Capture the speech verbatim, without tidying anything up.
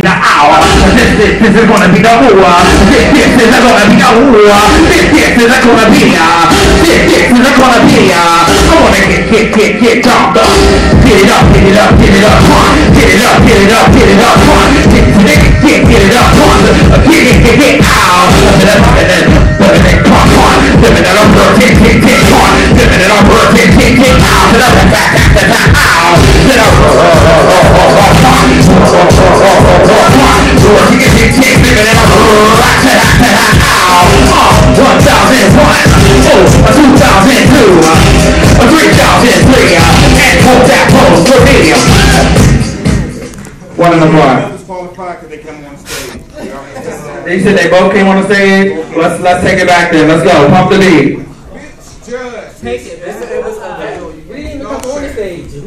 hour. This, this, this is gonna be the war. This, this is gonna be the war. This, this is gonna be uh, this, this is gonna be uh, I wanna get, get, get, get jumped up. Get it up, get it up, get it up, get it up, get it up, get it up, get, get, get, get it up, get it, get, get out. Give it up, get it up, get, get, get, give it up, get, get, get out. Get up, back, back, back, back, out. Get up, one thousand one, oh, two thousand two, three thousand three, and hold that pose for video. One in the bar. They said they both came on the stage. Let's let's take it back there. Let's go. Pump the beat. Take it. We didn't even come on the stage.